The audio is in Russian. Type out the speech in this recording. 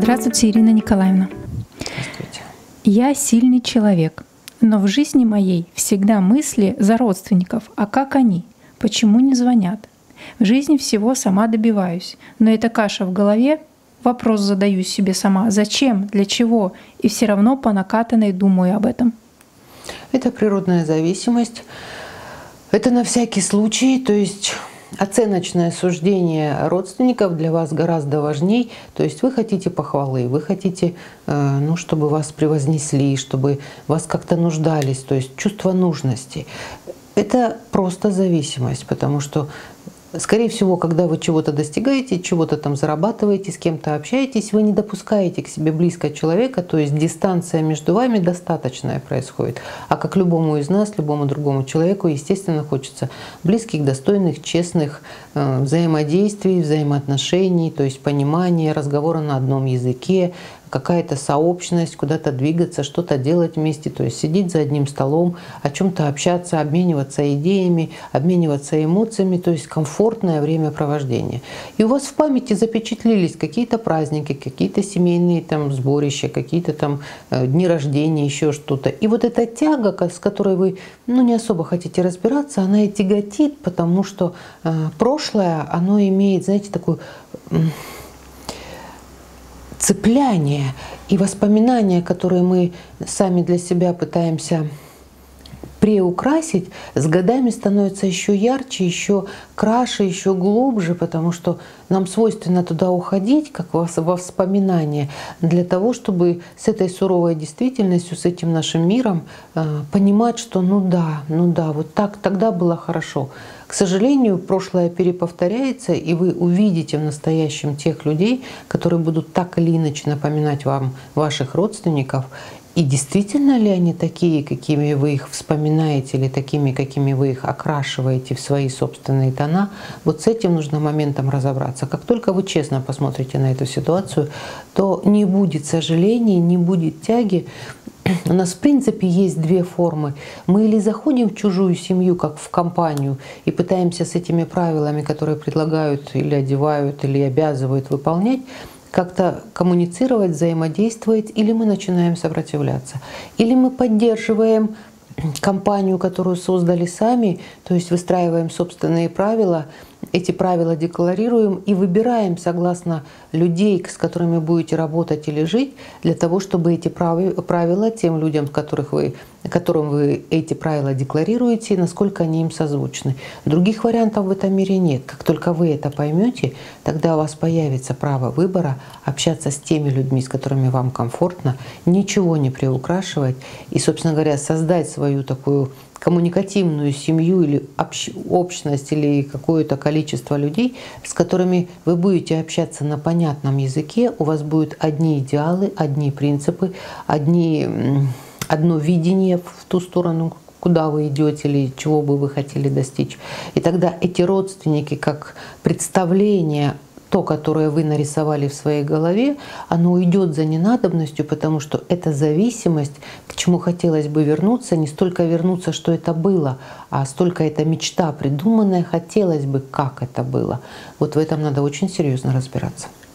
Здравствуйте, Ирина Николаевна. Здравствуйте. Я сильный человек, но в жизни моей всегда мысли за родственников, а как они, почему не звонят. В жизни всего сама добиваюсь, но эта каша в голове, вопрос задаю себе сама, зачем, для чего, и все равно по накатанной думаю об этом. Это природная зависимость. Это на всякий случай, то есть оценочное суждение родственников для вас гораздо важней. То есть вы хотите похвалы, вы хотите, чтобы вас превознесли, чтобы вас как-то нуждались, то есть чувство нужности. Это просто зависимость, потому что, скорее всего, когда вы чего-то достигаете, чего-то там зарабатываете, с кем-то общаетесь, вы не допускаете к себе близкого человека, то есть дистанция между вами достаточная происходит. А как любому из нас, любому другому человеку, естественно, хочется близких, достойных, честных взаимодействий, взаимоотношений, то есть понимания, разговора на одном языке, какая-то сообщность, куда-то двигаться, что-то делать вместе, то есть сидеть за одним столом, о чем-то общаться, обмениваться идеями, обмениваться эмоциями, то есть комфортное времяпровождение. И у вас в памяти запечатлелись какие-то праздники, какие-то семейные там сборища, какие-то там дни рождения, еще что-то. И вот эта тяга, с которой вы не особо хотите разбираться, она и тяготит, потому что прошлое, оно имеет, знаете, такую цепляние и воспоминания, которые мы сами для себя пытаемся приукрасить, с годами становятся еще ярче, еще краше, еще глубже, потому что нам свойственно туда уходить, как во воспоминания, для того, чтобы с этой суровой действительностью, с этим нашим миром понимать, что ну да, вот так тогда было хорошо. К сожалению, прошлое переповторяется, и вы увидите в настоящем тех людей, которые будут так или иначе напоминать вам ваших родственников. И действительно ли они такие, какими вы их вспоминаете, или такими, какими вы их окрашиваете в свои собственные тона? Вот с этим нужно моментом разобраться. Как только вы честно посмотрите на эту ситуацию, то не будет сожалений, не будет тяги. У нас в принципе есть две формы. Мы или заходим в чужую семью, как в компанию, и пытаемся с этими правилами, которые предлагают или одевают, или обязывают выполнять, как-то коммуницировать, взаимодействовать, или мы начинаем сопротивляться. Или мы поддерживаем компанию, которую создали сами, то есть выстраиваем собственные правила, эти правила декларируем и выбираем согласно людей, с которыми будете работать или жить, для того, чтобы эти правила тем людям, которым вы эти правила декларируете, насколько они им созвучны. Других вариантов в этом мире нет. Как только вы это поймете, тогда у вас появится право выбора общаться с теми людьми, с которыми вам комфортно, ничего не приукрашивать и, собственно говоря, создать свою такую коммуникативную семью или общность, или какое-то количество людей, с которыми вы будете общаться на понятном языке, у вас будут одни идеалы, одни принципы, одно видение в ту сторону, куда вы идете или чего бы вы хотели достичь. И тогда эти родственники, как представление, то, которое вы нарисовали в своей голове, оно уйдет за ненадобностью, потому что эта зависимость, к чему хотелось бы вернуться, не столько вернуться, что это было, а столько эта мечта придуманная, хотелось бы, как это было. Вот в этом надо очень серьезно разбираться.